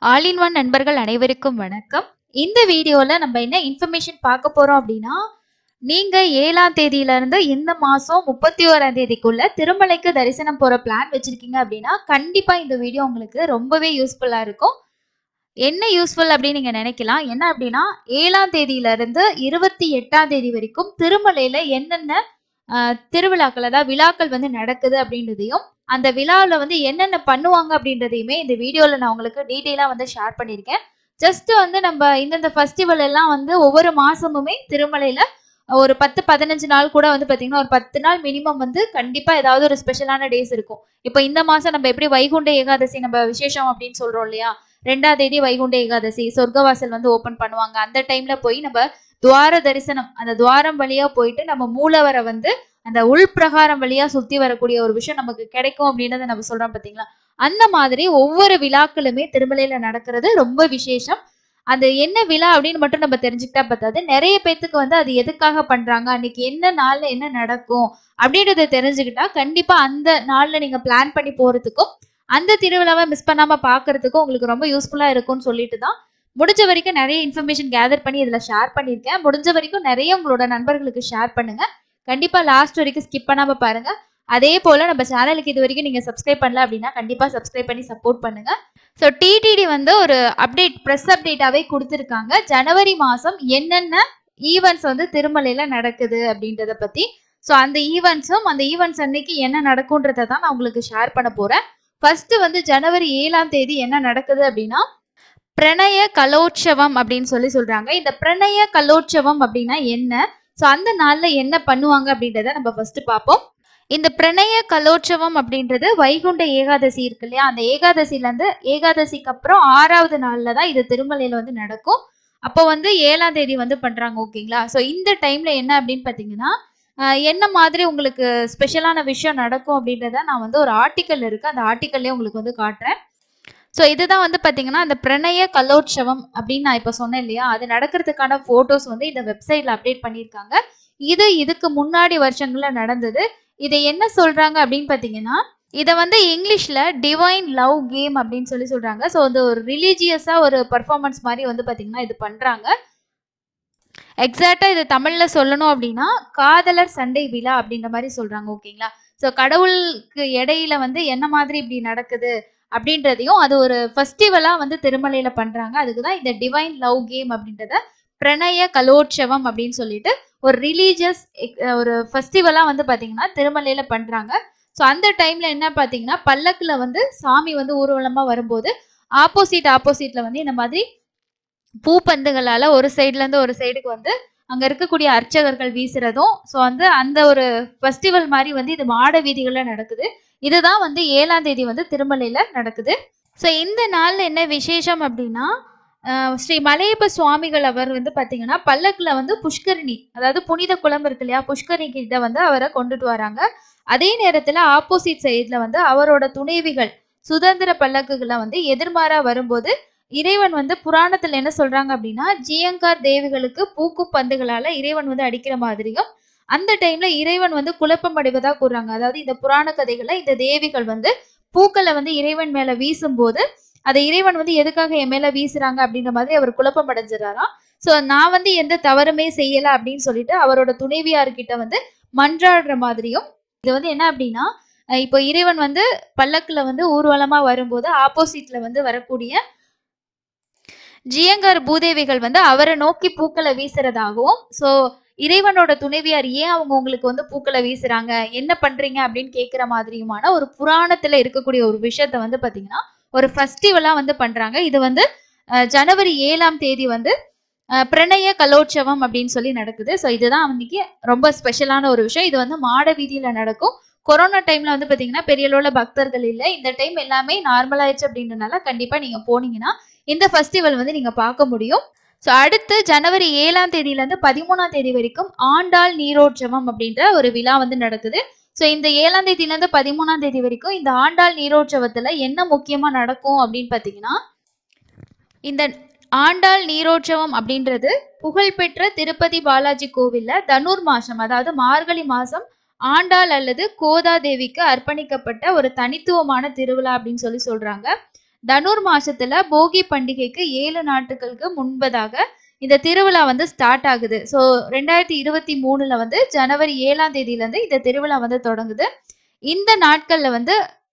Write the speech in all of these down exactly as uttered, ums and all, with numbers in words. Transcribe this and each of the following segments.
All in one நண்பர்கள் அனைவருக்கும் வணக்கம். இந்த வீடியோல நம்ம என்ன இன்ஃபர்மேஷன் பார்க்க போறோம் அப்படின்னா, நீங்க ஏழாம் தேதியில இருந்து இந்த மாசம் முப்பத்தி ஓராம் தேதிக்குள்ள திருமலைக்கு தரிசனம் போற பிளான் வச்சிருக்கீங்க அப்படின்னா, கண்டிப்பா இந்த வீடியோ உங்களுக்கு ரொம்பவே யூஸ்ஃபுல்லா இருக்கும். என்ன யூஸ்ஃபுல் அப்படின்னு நீங்க நினைக்கலாம். என்ன அப்படின்னா, ஏழாம் தேதியில இருந்து இருபத்தி எட்டாம் தேதி வரைக்கும் திருமலையில என்னென்ன அ திருவிழாக்கள், அதாவது விழாக்கள் வந்து நடக்குது அப்படின்றதையும், அந்த விழாவுல வந்து என்னென்ன பண்ணுவாங்க அப்படின்றதையுமே இந்த வீடியோல நான் உங்களுக்கு டீட்டெயிலா வந்து ஷேர் பண்ணியிருக்கேன். ஜஸ்ட் வந்து நம்ம இந்தந்த ஃபெஸ்டிவல் எல்லாம் வந்து ஒவ்வொரு மாசமுமே திருமலையில ஒரு பத்து, பதினைந்து நாள் கூட வந்து பார்த்தீங்கன்னா, ஒரு பத்து நாள் மினிமம் வந்து கண்டிப்பா ஏதாவது ஒரு ஸ்பெஷலான டேஸ் இருக்கும். இப்ப இந்த மாசம் நம்ம எப்படி வைகுண்ட ஏகாதசி நம்ம விசேஷம் அப்படின்னு சொல்றோம் இல்லையா? ரெண்டாம் தேதி வைகுண்ட ஏகாதசி, சொர்க்கவாசல் வந்து ஓப்பன் பண்ணுவாங்க. அந்த டைம்ல போய் நம்ம துவார தரிசனம், அந்த துவாரம் வழியா போயிட்டு நம்ம மூலவரை வந்து அந்த உள் பிரகாரம் வழியா சுத்தி வரக்கூடிய ஒரு விஷயம் நமக்கு கிடைக்கும் அப்படின்றத நம்ம சொல்றோம் பார்த்தீங்களா? அந்த மாதிரி ஒவ்வொரு விழாக்களுமே திருமலையில நடக்கிறது ரொம்ப விசேஷம். அது என்ன விழா அப்படின்னு மட்டும் நம்ம தெரிஞ்சுக்கிட்டா பத்தாது. நிறைய பேத்துக்கு வந்து அது எதுக்காக பண்றாங்க, அன்னைக்கு என்ன நாள்ல என்ன நடக்கும் அப்படின்றத தெரிஞ்சுக்கிட்டா கண்டிப்பா அந்த நாள்ல நீங்க பிளான் பண்ணி போறதுக்கும், அந்த திருவிழாவை மிஸ் பண்ணாம பாக்குறதுக்கும் உங்களுக்கு ரொம்ப யூஸ்ஃபுல்லா இருக்கும்னு சொல்லிட்டு தான் முடிஞ்ச வரைக்கும் நிறைய இன்ஃபர்மேஷன் கேதர் பண்ணி இதுல ஷேர் பண்ணியிருக்கேன். முடிஞ்ச வரைக்கும் நிறைய உங்களோட நண்பர்களுக்கு ஷேர் பண்ணுங்க. கண்டிப்பா லாஸ்ட் வரைக்கும் ஸ்கிப் பண்ணாம பாருங்க. அதே போல நம்ம சேனலுக்கு இது வரைக்கும் நீங்க சப்ஸ்கிரைப் பண்ணல அப்படின்னா கண்டிப்பா சப்ஸ்கிரைப் பண்ணி சப்போர்ட் பண்ணுங்க. ஸோ டிடிடி வந்து ஒரு அப்டேட், ப்ரெஸ் அப்டேட்டாவே கொடுத்துருக்காங்க. ஜனவரி மாசம் என்னென்ன ஈவெண்ட்ஸ் வந்து திருமலையில நடக்குது அப்படின்றத பத்தி. ஸோ அந்த ஈவெண்ட்ஸும் அந்த ஈவெண்ட்ஸ் அன்னைக்கு என்ன நடக்கும்ன்றதை தான் நான் உங்களுக்கு ஷேர் பண்ண போறேன். ஃபர்ஸ்ட் வந்து ஜனவரி ஏழாம் தேதி என்ன நடக்குது அப்படின்னா, பிரணய கலோற்சவம் அப்படின்னு சொல்லி சொல்றாங்க. இந்த பிரணய கலோற்சவம் அப்படின்னா என்ன, ஸோ அந்த நாள்ல என்ன பண்ணுவாங்க அப்படின்றத நம்ம ஃபர்ஸ்ட் பார்ப்போம். இந்த பிரணய கலோற்சவம் அப்படின்றது வைகுண்ட ஏகாதசி இருக்கு இல்லையா, அந்த ஏகாதசில இருந்து ஏகாதசிக்கு அப்புறம் ஆறாவது நாள்ல தான் இது திருமலையில வந்து நடக்கும். அப்போ வந்து ஏழாம் தேதி வந்து பண்றாங்க. ஓகேங்களா? ஸோ இந்த டைம்ல என்ன அப்படின்னு பாத்தீங்கன்னா, என்ன மாதிரி உங்களுக்கு ஸ்பெஷலான விஷயம் நடக்கும் அப்படின்றத நான் வந்து ஒரு ஆர்டிக்கல் இருக்கு, அந்த ஆர்டிக்கல்லே உங்களுக்கு வந்து காட்டுறேன். ஸோ இதுதான் வந்து பார்த்தீங்கன்னா, அந்த பிரணய கலோற்சவம் அப்படின்னு நான் இப்போ சொன்னேன் இல்லையா, அது நடக்கிறதுக்கான ஃபோட்டோஸ் வந்து இந்த வெப்சைட்ல அப்டேட் பண்ணியிருக்காங்க. இது இதுக்கு முன்னாடி வருஷங்கள்ல நடந்தது. இதை என்ன சொல்றாங்க அப்படின்னு பார்த்தீங்கன்னா, இதை வந்து இங்கிலீஷ்ல டிவைன் லவ் கேம் அப்படின்னு சொல்லி சொல்றாங்க. ஸோ வந்து ஒரு ரிலீஜியஸா ஒரு பர்ஃபார்மன்ஸ் மாதிரி வந்து பார்த்தீங்கன்னா இது பண்றாங்க. எக்ஸாக்டா இது தமிழ்ல சொல்லணும் அப்படின்னா, காதலர் சண்டை விழா அப்படின்ற மாதிரி சொல்றாங்க. ஓகேங்களா? ஸோ கடவுளுக்கு இடையில வந்து என்ன மாதிரி இப்படி நடக்குது அப்படின்றதையும் அது ஒரு ஃபெஸ்டிவலா வந்து திருமலையில பண்றாங்க. அதுக்குதான் இந்த டிவைன் லவ் கேம் அப்படின்றத பிரணய கலோற்சவம் அப்படின்னு சொல்லிட்டு ஒரு ரிலீஜியஸ் ஒரு ஃபெஸ்டிவலா வந்து பாத்தீங்கன்னா திருமலையில பண்றாங்க. ஸோ அந்த டைம்ல என்ன பாத்தீங்கன்னா, பல்லக்குல வந்து சாமி வந்து ஊர்வலமா வரும்போது ஆப்போசிட் ஆப்போசிட்ல வந்து இந்த மாதிரி பூப்பந்துகளால ஒரு சைட்ல இருந்து ஒரு சைடுக்கு வந்து அங்க இருக்கக்கூடிய அர்ச்சகர்கள் வீசுறதும், ஸோ வந்து அந்த ஒரு ஃபெஸ்டிவல் மாதிரி வந்து இது மாட வீதிகள்ல நடக்குது. இதுதான் வந்து ஏழாம் தேதி வந்து திருமலையில நடக்குது. ஸோ இந்த நாள்ல என்ன விசேஷம் அப்படின்னா, ஸ்ரீ மலையப்ப சுவாமிகள் அவர் வந்து பாத்தீங்கன்னா பல்லக்குல வந்து புஷ்கரணி, அதாவது புனித குளம் இருக்கு இல்லையா, புஷ்கரணி கிட்ட வந்து அவரை கொண்டுட்டு வராங்க. அதே நேரத்துல ஆப்போசிட் சைட்ல வந்து அவரோட துணைவிகள் சுதந்திர பல்லக்குகளை வந்து எதிர்மாறா வரும்போது இறைவன் வந்து புராணத்துல என்ன சொல்றாங்க அப்படின்னா, ஜியங்கார் தேவிகளுக்கு பூக்கு பந்துகளால இறைவன் வந்து அடிக்கிற மாதிரியும், அந்த டைம்ல இறைவன் வந்து குழப்பம் அடைவதா கூறாங்க. அதாவது இந்த புராண கதைகளை இந்த தேவிகள் வந்து பூக்களை வந்து இறைவன் மேல வீசும் போது அதை இறைவன் வந்து எதுக்காக என் மேல வீசுறாங்க அப்படின்ற மாதிரி அவர் குழப்பம் அடைஞ்சிடறாராம். சோ நான் வந்து எந்த தவறுமே செய்யல அப்படின்னு சொல்லிட்டு அவரோட துணைவியார்கிட்ட வந்து மன்றாடுற மாதிரியும், இது வந்து என்ன அப்படின்னா, இப்போ இறைவன் வந்து பல்லக்குல வந்து ஊர்வலமா வரும்போது ஆப்போசிட்ல வந்து வரக்கூடிய ஜியங்கார் பூதேவிகள் வந்து அவரை நோக்கி பூக்களை வீசுறதாகவும், சோ இறைவனோட துணைவியார் ஏன் அவங்க உங்களுக்கு வந்து பூக்களை வீசுறாங்க, என்ன பண்றீங்க அப்படின்னு கேட்கிற மாதிரியுமான ஒரு புராணத்துல இருக்கக்கூடிய ஒரு விஷயத்த வந்து பாத்தீங்கன்னா ஒரு ஃபெஸ்டிவலா வந்து பண்றாங்க. இது வந்து ஜனவரி ஏழாம் தேதி வந்து பிரணய கலோற்சவம் அப்படின்னு சொல்லி நடக்குது. ஸோ இதுதான் அன்னைக்கு ரொம்ப ஸ்பெஷலான ஒரு விஷயம். இது வந்து மாட வீதியில நடக்கும். கொரோனா டைம்ல வந்து பாத்தீங்கன்னா பெரிய அளவுல பக்தர்கள் இல்லை. இந்த டைம் எல்லாமே நார்மல் ஆயிடுச்சு அப்படின்றனால கண்டிப்பா நீங்க போனீங்கன்னா இந்த ஃபெஸ்டிவல் வந்து நீங்க பார்க்க முடியும். ஸோ அடுத்து ஜனவரி ஏழாம் தேதியில இருந்து பதிமூணாம் தேதி வரைக்கும் ஆண்டாள் நீரோற்சவம் அப்படின்ற ஒரு விழா வந்து நடக்குது. ஸோ இந்த ஏழாம் தேதியில இருந்து பதிமூணாம் தேதி வரைக்கும் இந்த ஆண்டாள் நீரோற்சவத்துல என்ன முக்கியமா நடக்கும் அப்படின்னு பாத்தீங்கன்னா, இந்த ஆண்டாள் நீரோற்சவம் அப்படின்றது புகழ்பெற்ற திருப்பதி பாலாஜி கோவில்ல தனுர் மாசம், அதாவது மார்கழி மாசம் ஆண்டாள் அல்லது கோதா தேவிக்கு அர்ப்பணிக்கப்பட்ட ஒரு தனித்துவமான திருவிழா அப்படின்னு சொல்லி சொல்றாங்க. தனுர் மாசத்துல போகி பண்டிகைக்கு ஏழு நாட்களுக்கு முன்பதாக இந்த திருவிழா வந்து ஸ்டார்ட் ஆகுது. ஸோ ரெண்டாயிரத்தி இருபத்தி மூணுல வந்து ஜனவரி ஏழாம் தேதியில இருந்து இந்த திருவிழா வந்து தொடங்குது. இந்த நாட்கள்ல வந்து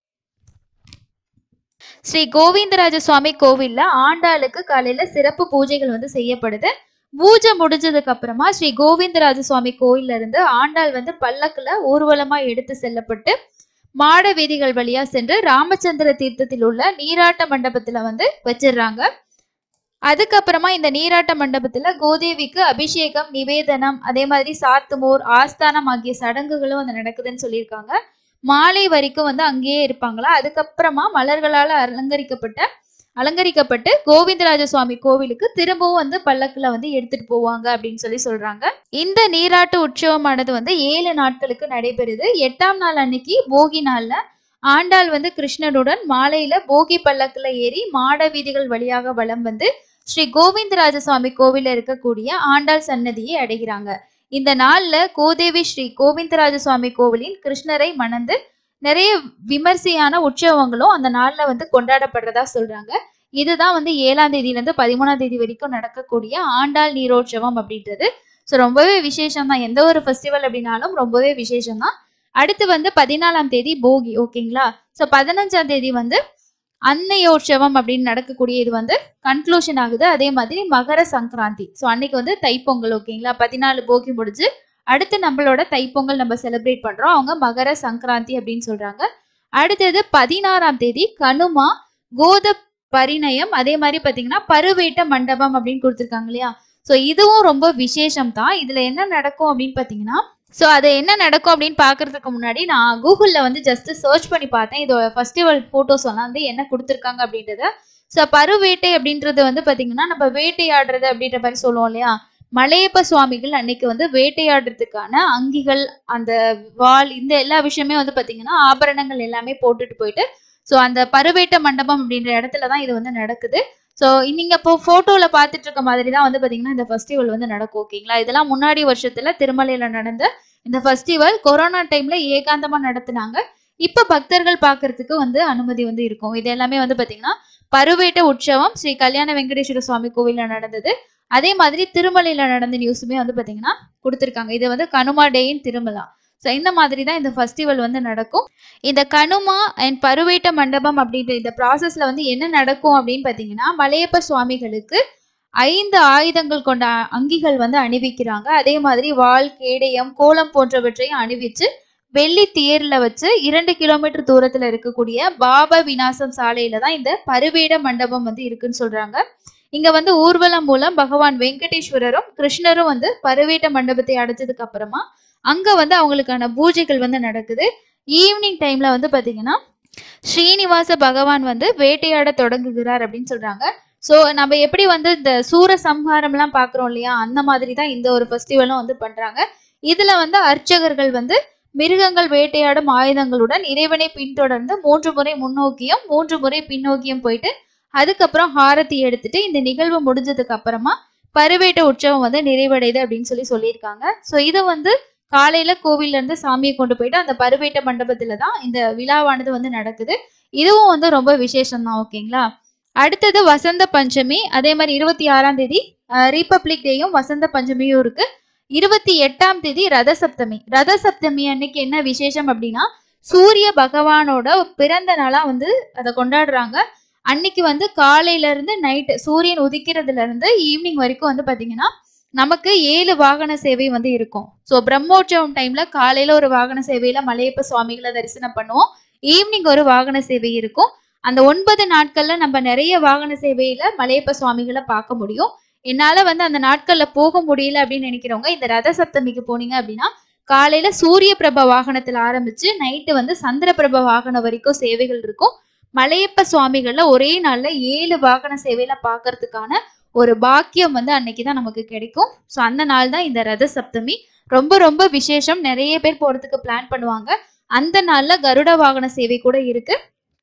ஸ்ரீ கோவிந்தராஜ சுவாமி கோவில்ல ஆண்டாளுக்கு காலையில சிறப்பு பூஜைகள் வந்து செய்யப்படுது. பூஜை முடிஞ்சதுக்கு அப்புறமா ஸ்ரீ கோவிந்தராஜ சுவாமி கோயில்ல இருந்து ஆண்டாள் வந்து பல்லக்குல ஊர்வலமா எடுத்து செல்லப்பட்டு மாட வீதிகள் வழியா சென்று ராமச்சந்திர தீர்த்தத்தில் உள்ள நீராட்ட மண்டபத்துல வந்து வச்சிடுறாங்க. அதுக்கப்புறமா இந்த நீராட்ட மண்டபத்துல கோதேவிக்கு அபிஷேகம், நிவேதனம், அதே மாதிரி சாத்துமோர், ஆஸ்தானம் ஆகிய சடங்குகளும் வந்து நடக்குதுன்னு சொல்லியிருக்காங்க. மாலை வரைக்கும் வந்து அங்கேயே இருப்பாங்களா. அதுக்கப்புறமா மலர்களால அலங்கரிக்கப்பட்ட அலங்கரிக்கப்பட்டு கோவிந்தராஜ சுவாமி கோவிலுக்கு திரும்பவும் வந்து பல்லக்குல வந்து எடுத்துட்டு போவாங்க அப்படின்னு சொல்லி சொல்றாங்க. இந்த நீராட்டு உற்சவமானது வந்து ஏழு நாட்களுக்கு நடைபெறுது. எட்டாம் நாள் அன்னைக்கு போகி நாள்ல ஆண்டாள் வந்து கிருஷ்ணனுடன் மாலையில போகி பல்லக்குல ஏறி மாட வீதிகள் வழியாக வலம் வந்து ஸ்ரீ கோவிந்தராஜ சுவாமி கோவில்ல இருக்கக்கூடிய ஆண்டாள் சன்னதியை அடைகிறாங்க. இந்த நாள்ல கோதேவி ஸ்ரீ கோவிந்தராஜ சுவாமி கோவிலின் கிருஷ்ணரை மணந்து நிறைய விமர்சையான உற்சவங்களும் அந்த நாள்ல வந்து கொண்டாடப்படுறதா சொல்றாங்க. இதுதான் வந்து ஏழாம் தேதியில இருந்து பதிமூணாம் தேதி வரைக்கும் நடக்கக்கூடிய ஆண்டாள் நீரோற்சவம் அப்படின்றது. ஸோ ரொம்பவே விசேஷம் தான். எந்த ஒரு ஃபெஸ்டிவல் அப்படின்னாலும் ரொம்பவே விசேஷம் தான். அடுத்து வந்து பதினாலாம் தேதி போகி, ஓகேங்களா. ஸோ பதினஞ்சாம் தேதி வந்து அன்னையோற்சவம் அப்படின்னு நடக்கக்கூடிய இது வந்து கன்க்ளூஷன் ஆகுது. அதே மாதிரி மகர சங்கராந்தி, ஸோ அன்னைக்கு வந்து தைப்பொங்கல், ஓகேங்களா. பதினாலு போகி முடிஞ்சு அடுத்து நம்மளோட தைப்பொங்கல் நம்ம செலிப்ரேட் பண்றோம். அவங்க மகர சங்கராந்தி அப்படின்னு சொல்றாங்க. அடுத்தது பதினாறாம் தேதி கனுமா, கோத பரிணயம், அதே மாதிரி பாத்தீங்கன்னா பருவேட்ட மண்டபம் அப்படின்னு கொடுத்துருக்காங்க இல்லையா. ஸோ இதுவும் ரொம்ப விசேஷம் தான். இதுல என்ன நடக்கும் அப்படின்னு பாத்தீங்கன்னா, ஸோ அது என்ன நடக்கும் அப்படின்னு பாக்குறதுக்கு முன்னாடி நான் கூகுள்ல வந்து ஜஸ்ட் சர்ச் பண்ணி பார்த்தேன் இதோட ஃபெஸ்டிவல் போட்டோஸ் எல்லாம் வந்து என்ன கொடுத்துருக்காங்க அப்படின்றத. ஸோ பருவேட்டை அப்படின்றது வந்து பாத்தீங்கன்னா நம்ம வேட்டையாடுறது அப்படின்ற மாதிரி சொல்லுவோம் இல்லையா. மலையப்ப சுவாமிகள் அன்னைக்கு வந்து வேட்டையாடுறதுக்கான அங்கிகள், அந்த வாள், இந்த எல்லா விஷயமே வந்து பாத்தீங்கன்னா ஆபரணங்கள் எல்லாமே போட்டுட்டு போயிட்டு ஸோ அந்த பருவேட்ட மண்டபம் அப்படின்ற இடத்துல தான் இது வந்து நடக்குது. ஸோ நீங்க இப்போ போட்டோல பாத்துட்டு இருக்க மாதிரி தான் வந்து பாத்தீங்கன்னா இந்த ஃபெஸ்டிவல் வந்து நடக்கும், ஓகேங்களா. இதெல்லாம் முன்னாடி வருஷத்துல திருமலையில நடந்த இந்த ஃபெஸ்டிவல் கொரோனா டைம்ல ஏகாந்தமா நடத்தினாங்க. இப்ப பக்தர்கள் பாக்குறதுக்கு வந்து அனுமதி வந்து இருக்கும். இது எல்லாமே வந்து பாத்தீங்கன்னா பருவேட்ட உற்சவம் ஸ்ரீ கல்யாண வெங்கடேஸ்வர சுவாமி கோவில்ல நடந்தது. அதே மாதிரி திருமலையில நடந்த நியூஸுமே வந்து பாத்தீங்கன்னா கொடுத்துருக்காங்க. இது வந்து கனுமா டேயின் திருமலா. ஸோ இந்த மாதிரி தான் இந்த ஃபெஸ்டிவல் வந்து நடக்கும். இந்த கனுமா அண்ட் பருவேட்ட மண்டபம் அப்படின்ற இந்த ப்ராசஸ்ல வந்து என்ன நடக்கும் அப்படின்னு பாத்தீங்கன்னா, மலையப்ப சுவாமிகளுக்கு ஐந்து ஆயுதங்கள் கொண்ட அங்கிகள் வந்து அணிவிக்கிறாங்க. அதே மாதிரி வாள், கேடயம், கோலம் போன்றவற்றையும் அணிவிச்சு வெள்ளி தேர்ல வச்சு இரண்டு கிலோமீட்டர் தூரத்துல இருக்கக்கூடிய பாப விநாசம் சாலையில தான் இந்த பருவேட மண்டபம் வந்து இருக்குன்னு சொல்றாங்க. இங்க வந்து ஊர்வலம் மூலம் பகவான் வெங்கடேஸ்வரரும் கிருஷ்ணரும் வந்து பருவேட்ட மண்டபத்தை அடைச்சதுக்கு அப்புறமா அங்க வந்து அவங்களுக்கான பூஜைகள் வந்து நடக்குது. ஈவினிங் டைம்ல வந்து பாத்தீங்கன்னா ஸ்ரீனிவாச பகவான் வந்து வேட்டையாட தொடங்குகிறார் அப்படின்னு சொல்றாங்க. ஸோ நம்ம எப்படி வந்து இந்த சூர சம்ஹாரம் எல்லாம் பாக்குறோம் இல்லையா, அந்த மாதிரி தான் இந்த ஒரு ஃபெஸ்டிவலும் வந்து பண்றாங்க. இதுல வந்து அர்ச்சகர்கள் வந்து மிருகங்கள் வேட்டையாடும் ஆயுதங்களுடன் இறைவனை பின்தொடர்ந்து மூன்று முறை முன்னோக்கியும் மூன்று முறை பின்னோக்கியும் போயிட்டு அதுக்கப்புறம் ஹாரதி எடுத்துட்டு இந்த நிகழ்வு முடிஞ்சதுக்கு அப்புறமா பருவேட்ட உற்சவம் வந்து நிறைவடையுது அப்படின்னு சொல்லி சொல்லியிருக்காங்க. ஸோ இது வந்து காலையில கோவில்ல இருந்து சாமியை கொண்டு போயிட்டு அந்த பருவேட்ட மண்டபத்துல தான் இந்த விழாவானது வந்து நடக்குது. இதுவும் வந்து ரொம்ப விசேஷம் தான், ஓகேங்களா. அடுத்தது வசந்த பஞ்சமி. அதே மாதிரி இருபத்தி ஆறாம் தேதி ரிபப்ளிக் டேயும் வசந்த பஞ்சமியும் இருக்கு. இருபத்தி எட்டாம் தேதி ரத சப்தமி. ரத சப்தமி அன்னைக்கு என்ன விசேஷம் அப்படின்னா சூரிய பகவானோட பிறந்த நாளா வந்து அதை கொண்டாடுறாங்க. அன்னைக்கு வந்து காலையில இருந்து நைட்டு சூரியன் உதிக்கிறதுல இருந்து ஈவினிங் வரைக்கும் வந்து பாத்தீங்கன்னா நமக்கு ஏழு வாகன சேவை வந்து இருக்கும். ஸோ பிரம்மோற்சவம் டைம்ல காலையில ஒரு வாகன சேவையில மலையப்ப சுவாமிகளை தரிசனம் பண்ணுவோம். ஈவினிங் ஒரு வாகன சேவை இருக்கும். அந்த ஒன்பது நாட்கள்ல நம்ம நிறைய வாகன சேவையில மலையப்ப சுவாமிகளை பார்க்க முடியும். என்னால வந்து அந்த நாட்கள்ல போக முடியல அப்படின்னு நினைக்கிறவங்க இந்த ரத சப்தமிக்கு போனீங்க அப்படின்னா காலையில சூரிய பிரப வாகனத்துல ஆரம்பிச்சு நைட்டு வந்து சந்திர பிரப வாகனம் வரைக்கும் சேவைகள் இருக்கும். மலையப்ப சுவாமிகள்ல ஒரே நாள்ல ஏழு வாகன சேவையில பாக்குறதுக்கான ஒரு பாக்கியம் வந்து அன்னைக்குதான் நமக்கு கிடைக்கும். ஸோ அந்த நாள் தான் இந்த ரத சப்தமி. ரொம்ப ரொம்ப விசேஷம். நிறைய பேர் போறதுக்கு பிளான் பண்ணுவாங்க. அந்த நாள்ல கருட வாகன சேவை கூட இருக்கு.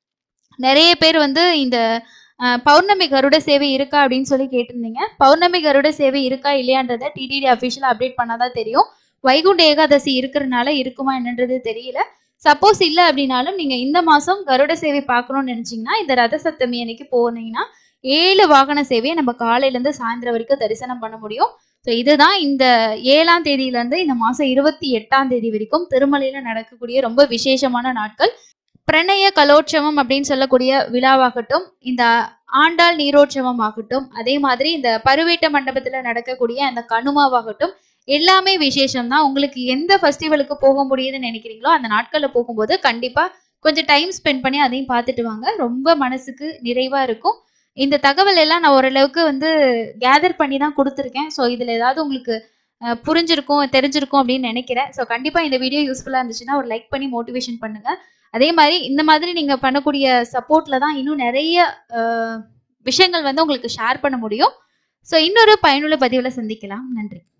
நிறைய பேர் வந்து இந்த பௌர்ணமி கருட சேவை இருக்கா அப்படின்னு சொல்லி கேட்டிருந்தீங்க. பௌர்ணமி கருட சேவை இருக்கா இல்லையான்றத டிடிடி அபிஷியல் அப்டேட் பண்ணாதான் தெரியும். வைகுண்ட ஏகாதசி இருக்கிறதுனால இருக்குமா என்னன்றது தெரியல. சப்போஸ் இல்ல அப்படின்னாலும் நீங்க இந்த மாசம் கருட சேவை பார்க்கணும்னு நினைச்சீங்கன்னா, இந்த ரத சப்தமி அன்னைக்கு போனீங்கன்னா, ஏழு வாகன சேவைய நம்ம காலையில இருந்து சாயந்திரம் வரைக்கும் தரிசனம் பண்ண முடியும். ஸோ இதுதான் இந்த ஏழாம் தேதியிலிருந்து இந்த மாசம் இருபத்தி எட்டாம் தேதி வரைக்கும் திருமலையில நடக்கக்கூடிய ரொம்ப விசேஷமான நாட்கள். பிரணய கலோற்சவம் அப்படின்னு சொல்லக்கூடிய விழாவாகட்டும், இந்த ஆண்டாள் நீரோற்சவம் ஆகட்டும், அதே மாதிரி இந்த பருவேட்ட மண்டபத்துல நடக்கக்கூடிய அந்த கனுமாவாகட்டும், எல்லாமே விசேஷம் தான். உங்களுக்கு எந்த ஃபெஸ்டிவலுக்கு போக முடியுதுன்னு நினைக்கிறீங்களோ அந்த நாட்கள்ல போகும்போது கண்டிப்பா கொஞ்சம் டைம் ஸ்பெண்ட் பண்ணி அதையும் பார்த்துட்டு வாங்க. ரொம்ப மனசுக்கு நிறைவா இருக்கும். இந்த தகவல் எல்லாம் நான் ஓரளவுக்கு வந்து கேதர் பண்ணி தான் குடுத்துருக்கேன். ஸோ இதுல ஏதாவது உங்களுக்கு அ புரிஞ்சிருக்கும், தெரிஞ்சிருக்கும் அப்படின்னு நினைக்கிறேன். ஸோ கண்டிப்பா இந்த வீடியோ யூஸ்ஃபுல்லா இருந்துச்சுன்னா ஒரு லைக் பண்ணி மோட்டிவேஷன் பண்ணுங்க. அதே மாரி இந்த மாதிரி நீங்க பண்ணக்கூடிய சப்போர்ட்ல தான் இன்னும் நெறைய அ விஷயங்கள் வந்து உங்களுக்கு ஷேர் பண்ண முடியும். ஸோ இன்னொரு பயனுள்ள பதிவுல சந்திக்கலாம். நன்றி.